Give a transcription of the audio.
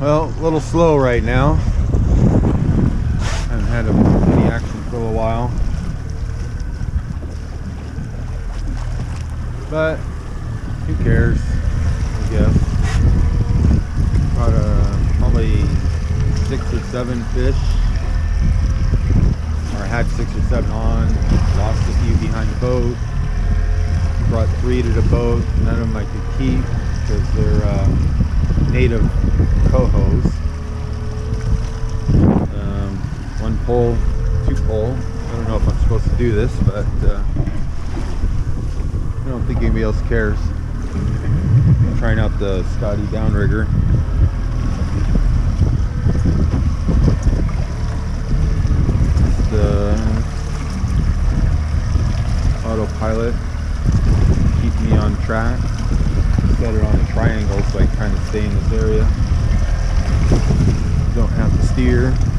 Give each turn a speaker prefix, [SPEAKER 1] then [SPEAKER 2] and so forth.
[SPEAKER 1] Well, a little slow right now. Haven't had any action for a little while. But who cares, I guess. Caught probably 6 or 7 fish. Or I had 6 or 7 on. Lost a few behind the boat. Brought 3 to the boat. None of them I could keep because they're native cohos. 1 pole, 2 pole. I don't know if I'm supposed to do this, but I don't think anybody else cares. I'm trying out the Scotty downrigger. It's the autopilot, keep me on track. Set it on a triangle so I kind of stay in this area. Don't have to steer.